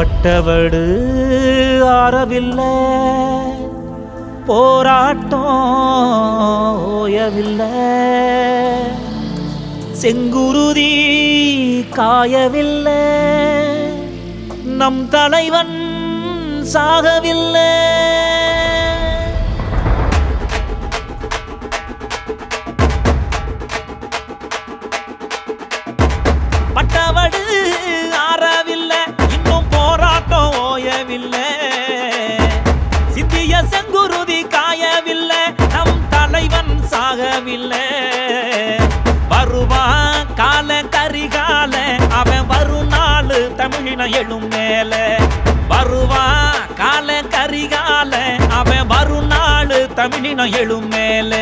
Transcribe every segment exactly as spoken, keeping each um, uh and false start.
பட்டவடு ஆறவில்லை, போராட்டம் ஓயவில்லை, செங்குருதி காயவில்லை, நம் தலைவன் சாகவில்லை. பட்டவடு ஆறவில்லை, இன்னும் போராட்டம் ஓயவில்லை, சிந்திய செங்குருதி காயவில்லை, நம் தலைவன் சாகவில்லை. வருவான் கால கரிகால, அவன் வரும் நாள் தமிழின எழும் மேல. வருவான் கால கரிகால, அவன் வரும் நாள் தமிழின எழும் மேல.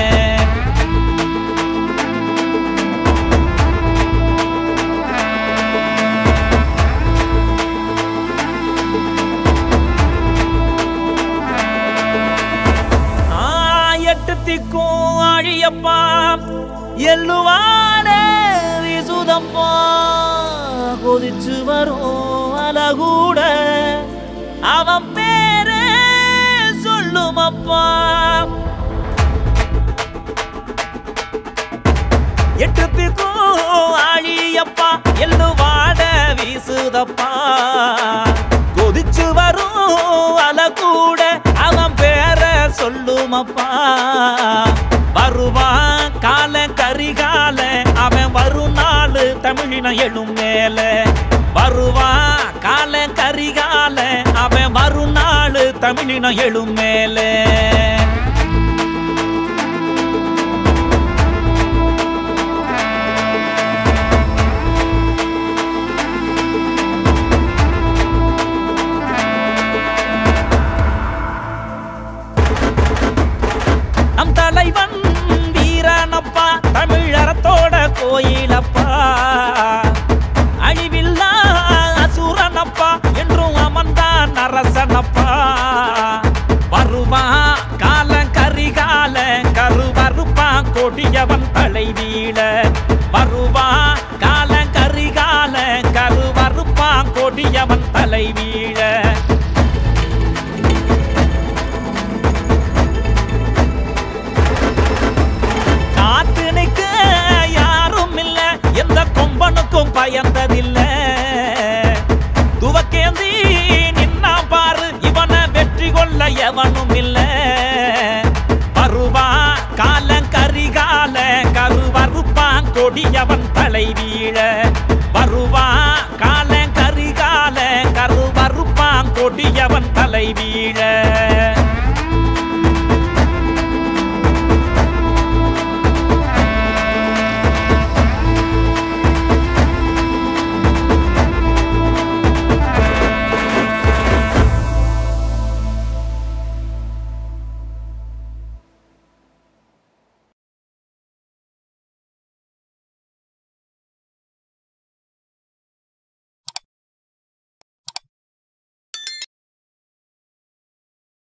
திக்கும் அழியப்பா, எல்லுவாட விசுதப்பா, கொதிச்சு வரும் அலகூட அவன் பேரே சொல்லுமப்பா. எட்டு திக்கும் அழியப்பா, எல்லுவாட வீசுதப்பா, கொதிச்சு வரும் அலகூட அவன் பேர சொல்லுமப்பா. வருவான் கால கரிகால, அவன் வரும் நாள் தமிழின எழும் மேல. வருவான் கால கரிகால, அவன் வரும் நாள் தமிழின எழும் மேல. தலைவன் வீரனப்பா, தமிழரத்தோட கோயிலப்பா, அழிவில்லா அசுரனப்பா, என்றும் அமர்ந்தான் அரசனப்பா. வருவான் கால கரிகால, கருவறுப்பான் கொடியவன் தலைவீழ. வருவான் கால கரிகால, கருவறுப்பான் கொடியவன் தலைவீழ. எந்த கொம்பனுக்கும் பயந்ததில்ல, துவக்கேந்தி நின்னா பாரு, இவனை வெற்றி கொள்ள எவனும் இல்ல. வருவான் கால கரிகால, கருவறுப்பான் கொடியவன் தலைவீழ.